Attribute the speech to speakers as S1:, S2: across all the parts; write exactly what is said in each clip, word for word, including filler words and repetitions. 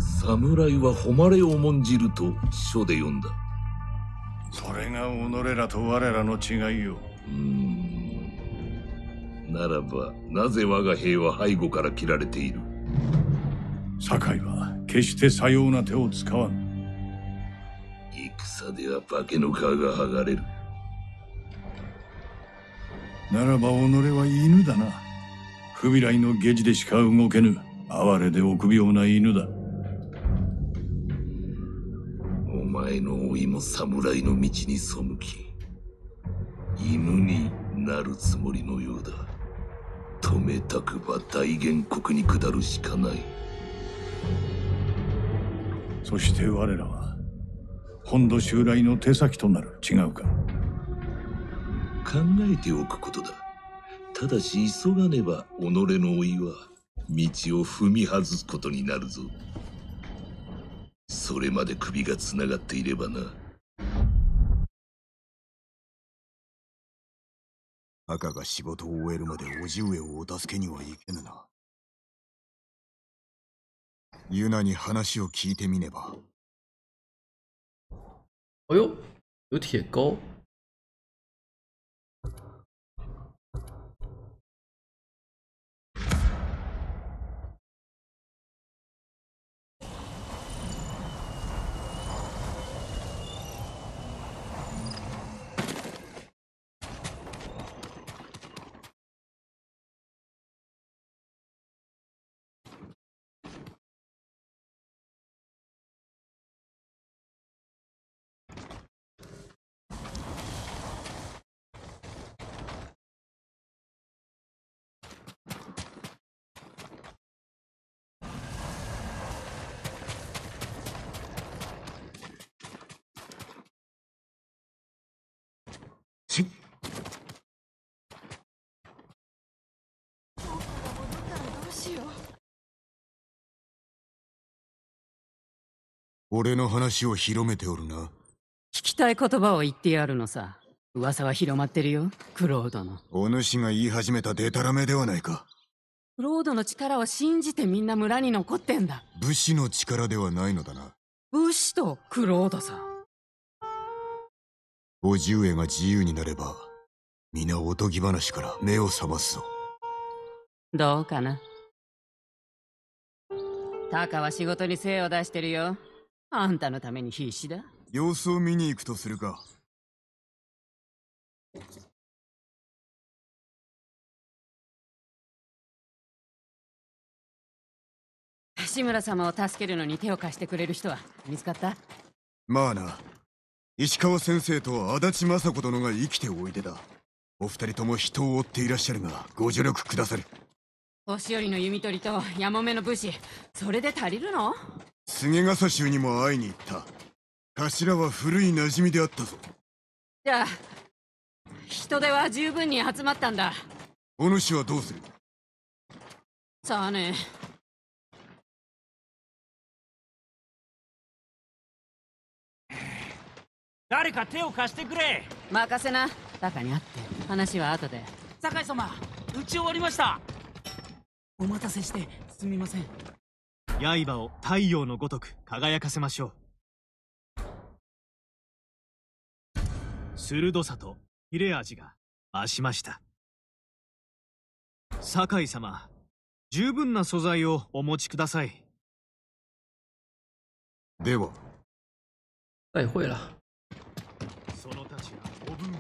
S1: 侍は誉れを重んじると書で読んだ。
S2: それが己らと我らの違いよ。
S1: うーん。ならば、なぜ我が兵は背後から切られている？
S2: 堺は決してさような手を使わん。
S1: 戦では化けの皮が剥がれる。
S2: ならば己は犬だな。不備来の下地でしか動けぬ哀れで臆病な犬だ。
S1: お前の老いも侍の道に背き、犬になるつもりのようだ。止めたくば大元国に下るしかない。
S2: そして我らは本土襲来の手先となる。違うか？
S1: 考えておくことだ。ただし急がねば己の老いは道を踏み外すことになるぞ。それまで首がつながっていればな。
S3: 赤が仕事を終えるまで叔父上をお助けにはいけぬな。ユナに話を聞いてみねば。
S4: 哎呦，有铁钩。
S3: ち俺の話を広めておるな。
S5: 聞きたい言葉を言ってやるのさ。噂は広まってるよ、クロードの。
S3: お主が言い始めたデタラメではないか。
S5: クロードの力を信じてみんな村に残ってんだ。
S3: 武士の力ではないのだな。
S5: 武士とクロードさ。
S3: 叔父上が自由になれば皆おとぎ話から目を覚ますぞ。
S5: どうかな。タカは仕事に精を出してるよ。あんたのために必死だ。
S3: 様子を見に行くとするか。
S5: 志村様を助けるのに手を貸してくれる人は見つかった？
S3: まあな。石川先生と足立雅子殿が生きておいでだ。お二人とも人を追っていらっしゃるがご助力くださる。
S5: 年寄りの弓取りとやもめの武士、それで足りるの？
S3: 菅笠衆にも会いに行った。頭は古い馴染みであったぞ。
S5: じゃあ人手は十分に集まったんだ。
S3: お主はどうする？
S5: さあね。
S6: 誰か手を貸してくれ。
S5: 任せな。タカに会って話は後で。
S6: 酒井様、撃ち終わりました。お待たせしてすみません。
S7: 刃を太陽のごとく輝かせましょう。鋭さと切れ味が増しました。酒井様、十分な素材をお持ちください。
S3: では。
S4: 再会了。
S7: そのたちがお分を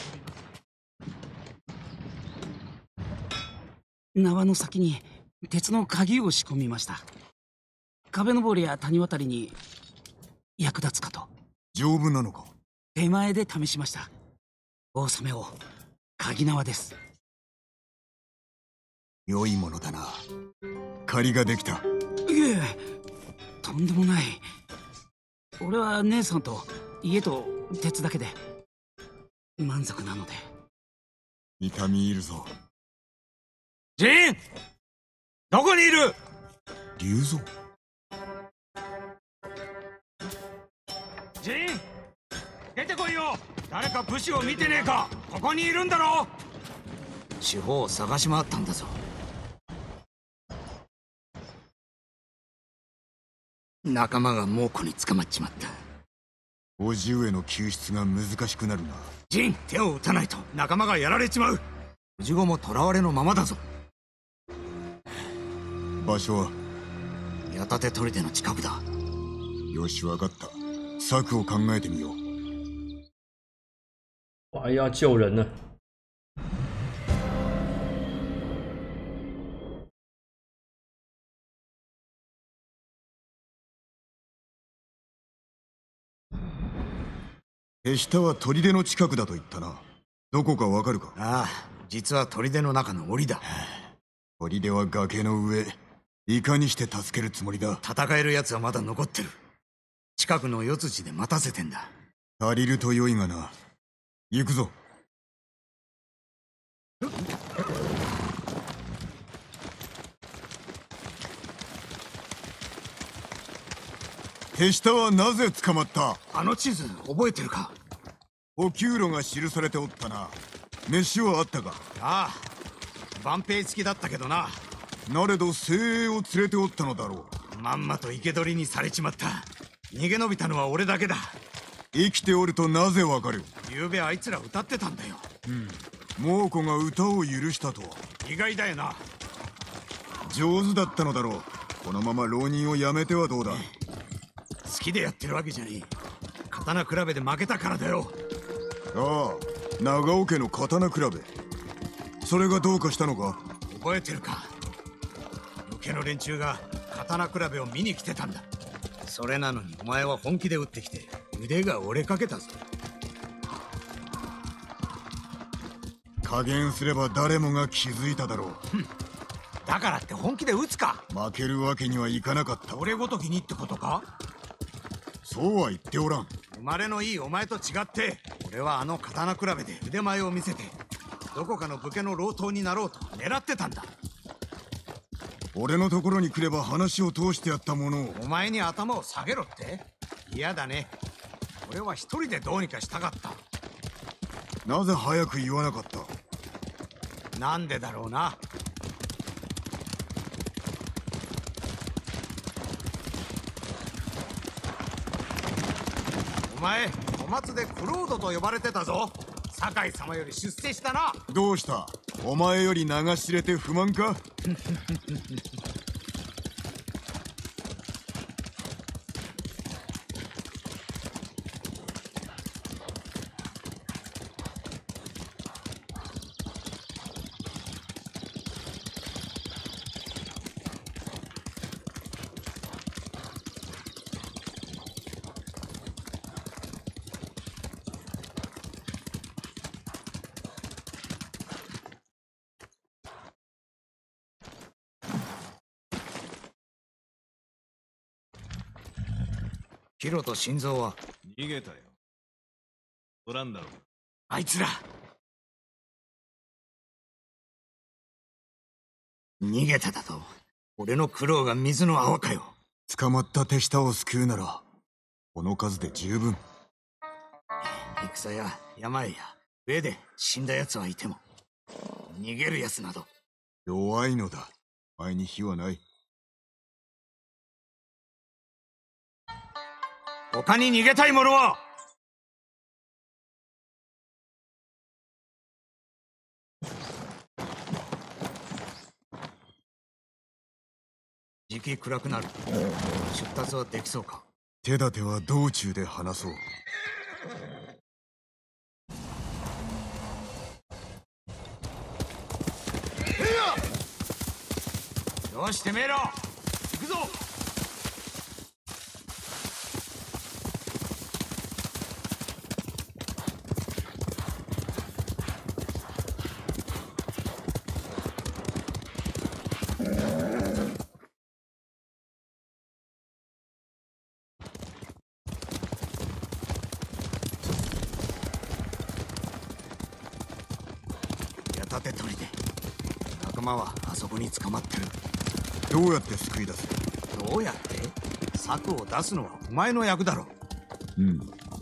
S6: 縄の先に鉄の鍵を仕込みました。壁登りや谷渡りに役立つかと。
S3: 丈夫なのか？
S6: 手前で試しました。大染めを鍵縄です。
S3: 良いものだな。借りができた。
S6: いえ、とんでもない。俺は姉さんと家と鉄だけで満足なので。
S3: 痛み入るぞ。
S6: ジン、どこにいる？
S3: 龍蔵。
S6: ジン、出てこいよ。誰か武士を見てねえか。ここにいるんだろ。四方を探し回ったんだぞ。 仲間が猛虎に捕まっちまった。
S3: 叔父上の救出が難しくなるな。
S6: ジン、手を打たないと仲間がやられちまう。叔父子も囚われのままだぞ。
S3: 場所は
S6: 矢立砦の近くだ。
S3: よし、わかった。策を考えてみよう。
S4: 我还要救人呢。
S3: 手下は砦の近くだと言ったな。どこかわかるか？
S6: ああ、実は砦の中の檻だ。
S3: 砦は崖の上。いかにして助けるつもりだ？
S6: 戦える奴はまだ残ってる。近くの四つ地で待たせてんだ。
S3: 足りると良いがな。行くぞ。手下はなぜ捕まった？
S6: あの地図覚えてるか？
S3: お給料が記されておったな。飯はあったか？
S6: ああ、万兵付きだったけどな。
S3: なれど精鋭を連れておったのだろ
S6: う。まんまと生け捕りにされちまった。逃げ延びたのは俺だけだ。
S3: 生きておるとなぜわかる？
S6: 昨べあいつら歌ってたんだよ。
S3: うん。猛虎が歌を許したとは
S6: 意外だよな。
S3: 上手だったのだろう。このまま浪人をやめてはどうだ？
S6: 好きでやってるわけじゃねえ。刀比べで負けたからだよ。
S3: ああ、長尾家の刀比べ。それがどうかしたのか？
S6: 覚えてるか？武家の連中が刀比べを見に来てたんだ。それなのにお前は本気で撃ってきて腕が折れかけたぞ。
S3: 加減すれば誰もが気づいただろう。
S6: だからって本気で撃つか？
S3: 負けるわけにはいかなかった。
S6: 俺ごときにってことか？
S3: そうは言っておらん。
S6: 生まれのいいお前と違って俺はあの刀比べで腕前を見せてどこかの武家の老頭になろうと狙ってたんだ。
S3: 俺のところに来れば話を通してやったものを。
S6: お前に頭を下げろって？嫌だね。俺は一人でどうにかしたかった。
S3: なぜ早く言わなかった？
S6: なんでだろうな。お前、小松でクロードと呼ばれてたぞ。酒井様より出世したな。
S3: どうした？お前より流し入れて不満か？
S6: ヒロと心臓は
S8: 逃げたよ。おらんだろう。
S6: あいつら逃げただと？俺の苦労が水の泡かよ。
S3: 捕まった手下を救うならこの数で十分。
S6: 戦や病や上で死んだ奴はいても逃げる奴など
S3: 弱いのだ。前に非はない。
S6: 他に逃げたい者は？時期暗くなる。出立はできそうか？
S3: 手立ては道中で話そう。
S6: よし、てめえら行くぞ。矢立砦、仲間はあそこに捕まってる。
S3: どうやって救い出す？
S6: どうやって？策を出すのはお前の役だろ。
S3: うん。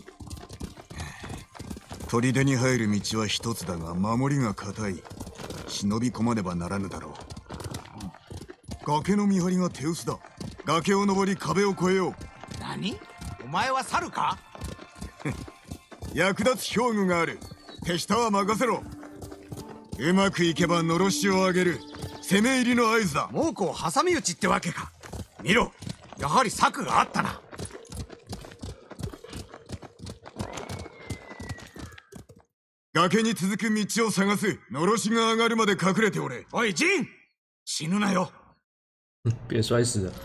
S3: 砦に入る道は一つだが守りが固い。忍び込まねばならぬだろう。崖の見張りが手薄だ。崖を登り壁を越えよう。
S6: 何？お前は猿か？
S3: 役立つ兵具がある。手下は任せろ。うまくいけばのろしを上げる攻め入りの合図だ。
S6: 猛虎を挟み撃ちってわけか。見ろ、やはり策があったな。
S3: 崖に続く道を探す。のろしが上がるまで隠れておれ。
S6: おいジン、死ぬなよ。
S4: 别摔死了。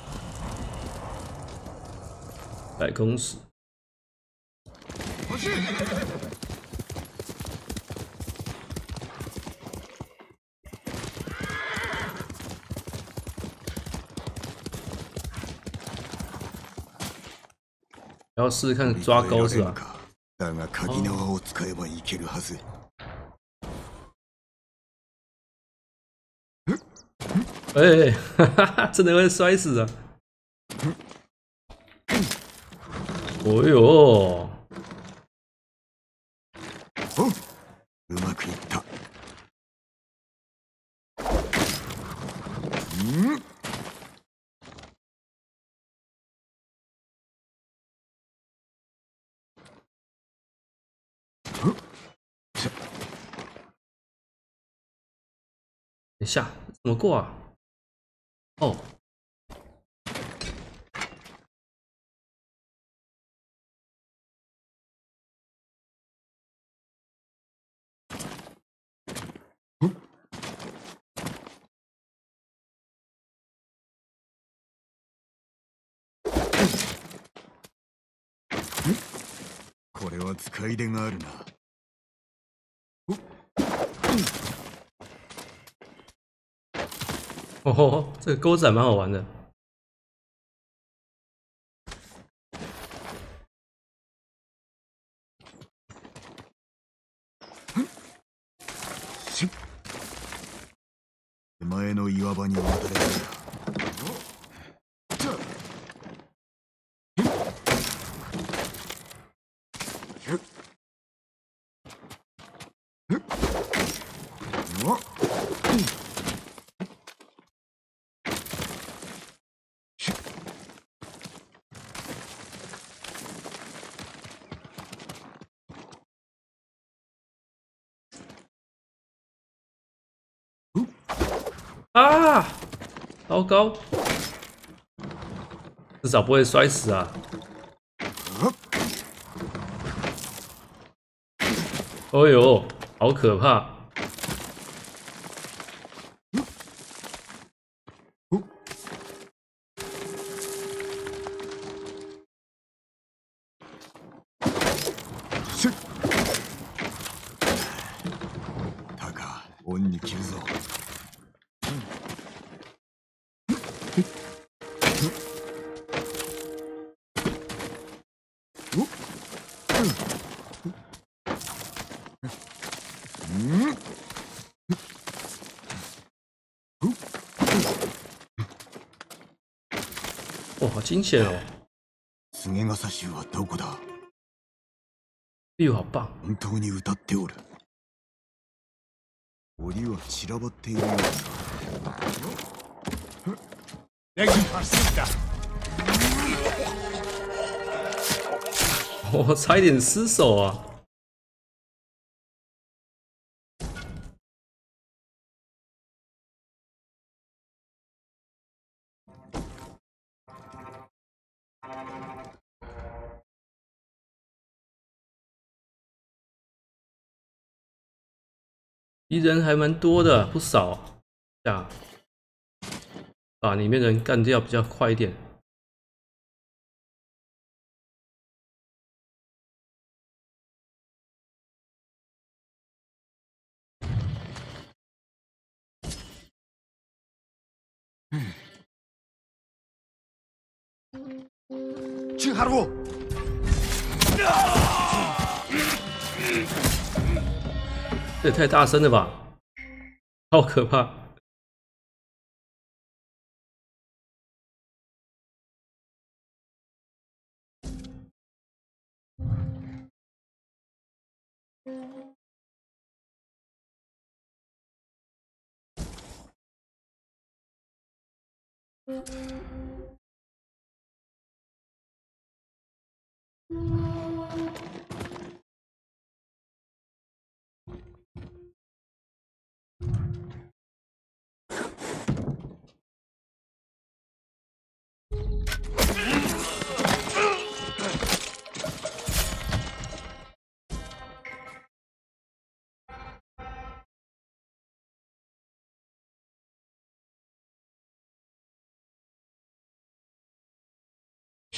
S4: 百空死。然后试试看抓钩是吧？
S3: だが鍵縄を使えばいけるはず。
S4: 哎、哈哈哈，真的会摔死啊！哦呦，
S3: おうまくいった。ん
S4: 等一下，怎么过啊？哦，
S3: これは使い出があるな。
S4: 哦吼，这个钩子还蛮好玩的。
S3: 手前の岩場に渡れたら。
S4: 啊！糟糕，至少不会摔死啊！哦呦，好可怕！
S3: タカ、恩に着るぞ。
S4: 哇，好惊险哦！
S3: 菅笠衆はどこだ？
S4: 利友好棒。
S3: 本当に歌っておる。檻は散らばっているようだ。
S4: 我差一点失手啊！敌人还蛮多的，不少呀，把里面的人干掉比较快一点。
S3: 去哈鲁！
S4: 这也太大声了吧！好可怕！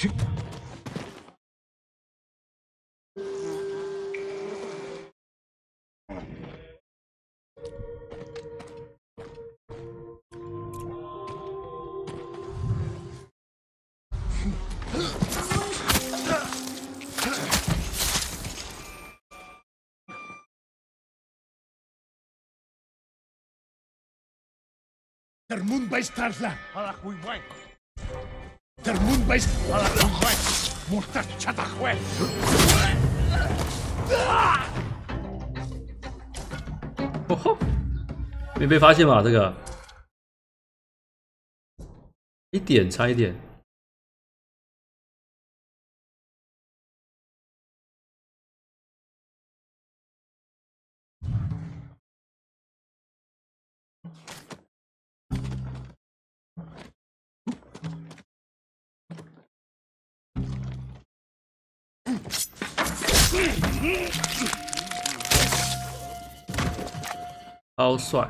S9: Termun vais tarzla ala huiwai. Termun vais ala huiwai. Murta chatahue.
S4: 哦吼，没被发现吧？这个一点差一点。超帅！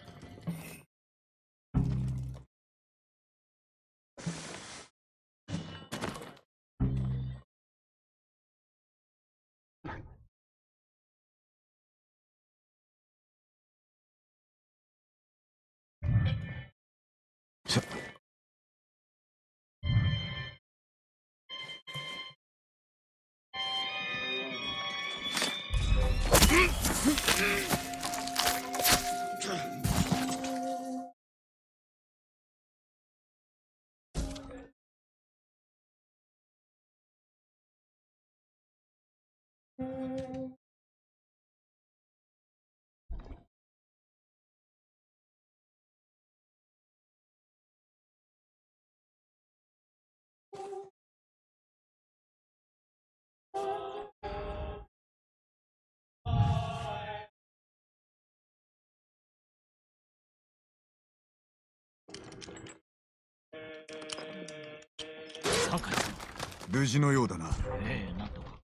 S3: 無事のようだな。
S9: ええ、なんとか。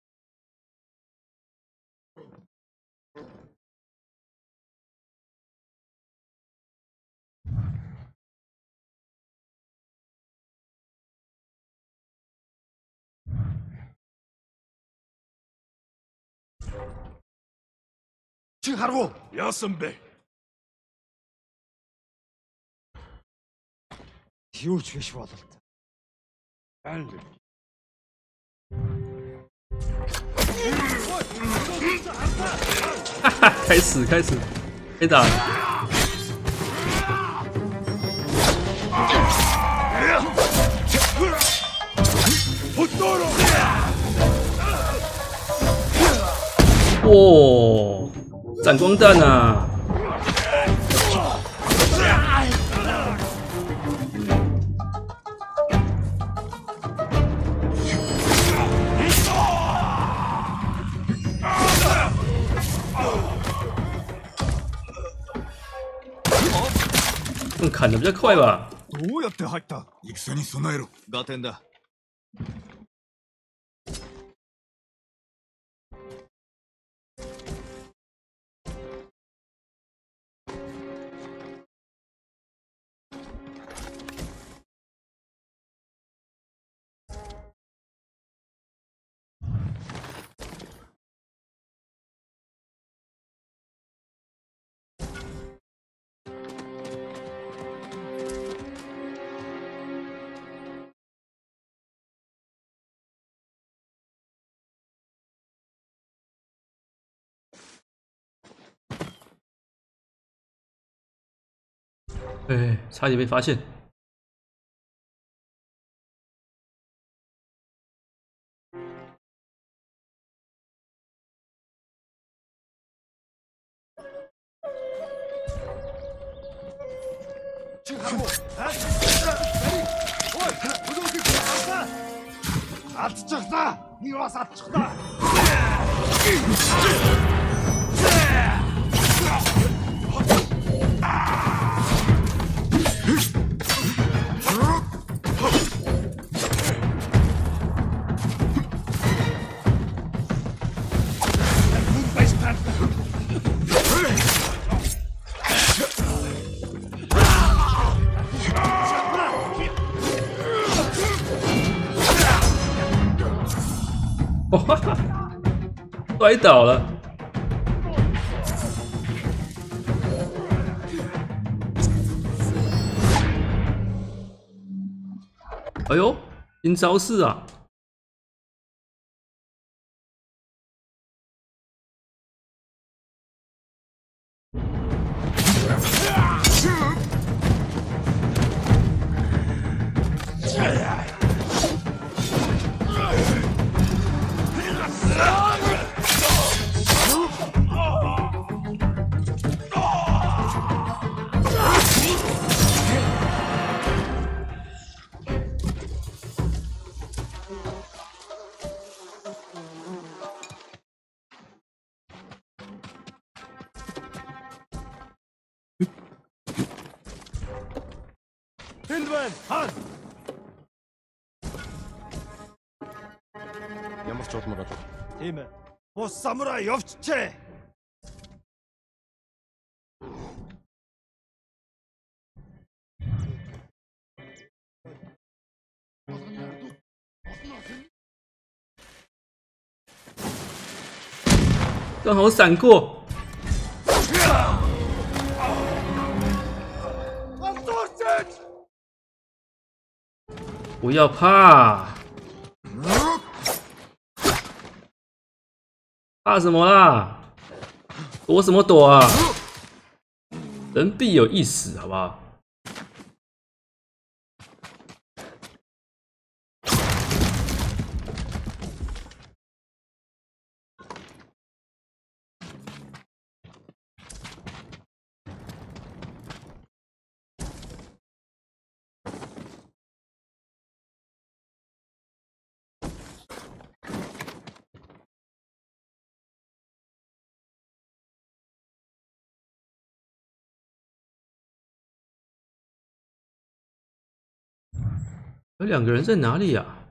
S3: チハロー。
S9: 休んべ。
S3: Huge fish water. And
S4: 哈哈，开始开始，可以打。哇，闪光弹啊！砍的比较快吧？
S3: どうやって入った？戦に備えろ。
S8: 合点だ。
S4: 哎，差点被发现。
S9: Атчихлаа. Би бас атчихлаа.
S4: 哇，摔倒了。哎呦，新招式啊！
S9: Hindman, Han! Ямар ч удмаар болов. Тийм ээ. Бус самурай явчихжээ.
S4: 刚好闪过。不要怕，怕什么啦？躲什么躲啊？人必有一死，好不好？ 有两个人在哪里呀、啊？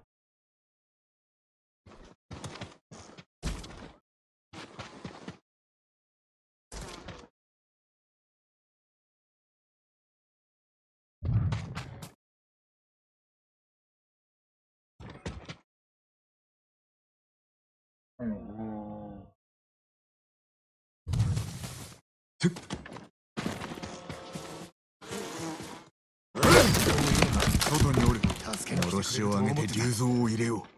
S3: 外におる。のろしを上げて竜像を入れよう。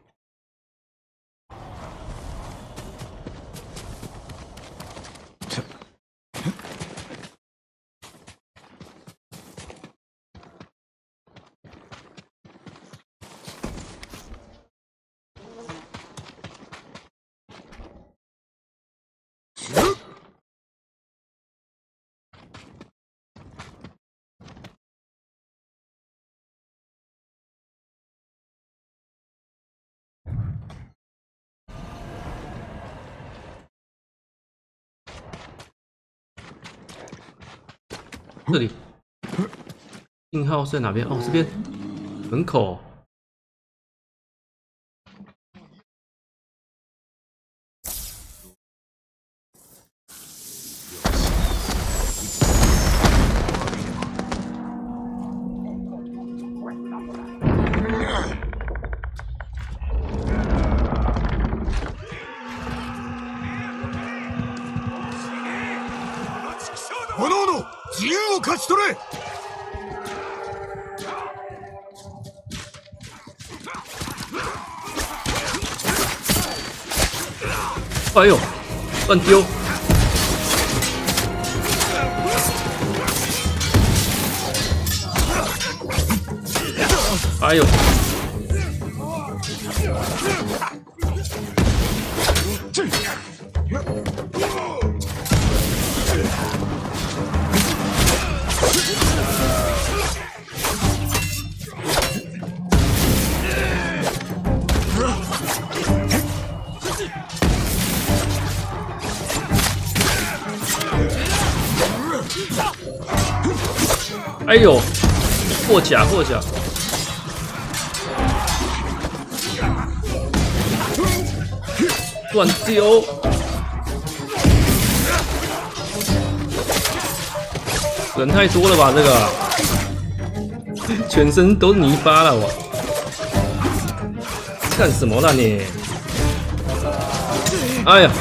S4: 这里，信号是在哪边？哦，这边门口。
S3: おのおの自由を勝ち取れ。
S4: 哎呦，乱丢！哎呦！哎呦，货甲货甲，乱丢！人太多了吧？这个全身都泥巴了，我干什么啦你？ 哎呀！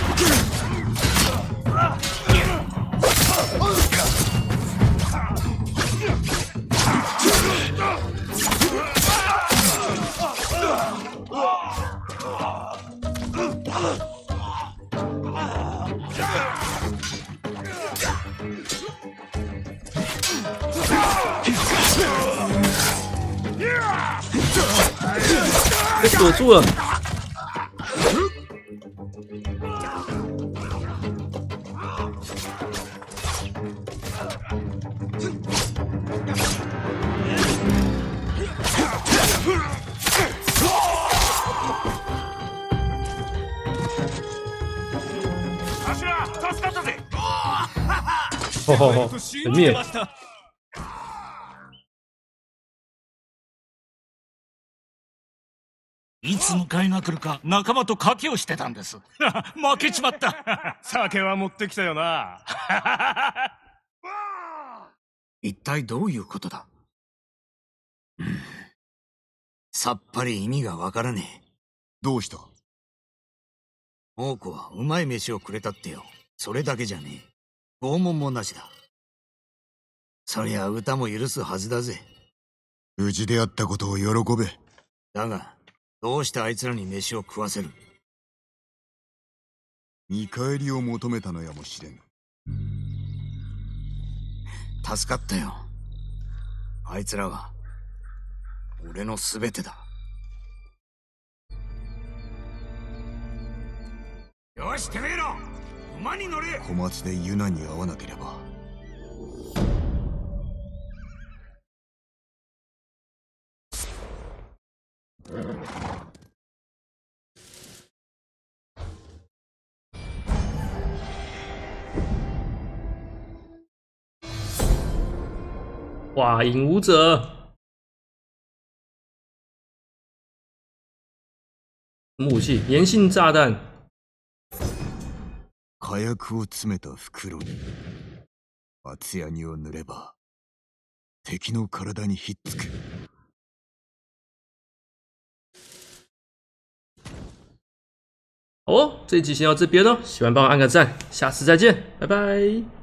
S4: 被锁住了。ほほほ、見え。
S9: いつ迎えが来るか仲間と賭けをしてたんです。負けちまった。
S8: 酒は持ってきたよな。
S6: 一体どういうことだ。さっぱり意味がわからねえ。
S3: どうした？
S6: 王子はうまい飯をくれたってよ。それだけじゃねえ。拷問もなしだ。そりゃ歌も許すはずだぜ。
S3: 無事であったことを喜べ。
S6: だがどうしてあいつらに飯を食わせる？
S3: 見返りを求めたのやもしれん。
S6: 助かったよ。あいつらは俺のすべてだ。よし、てめえら馬に乗れ。
S3: 小松でユナに会わなければ。
S4: 哇，影武者，什么武器？粘性炸弹。
S3: 火薬を詰めた袋に厚ヤニを塗れば敵の体にひっつく。
S4: 好哦，这一集先到这边喽，喜欢帮我按个赞，下次再见，拜拜。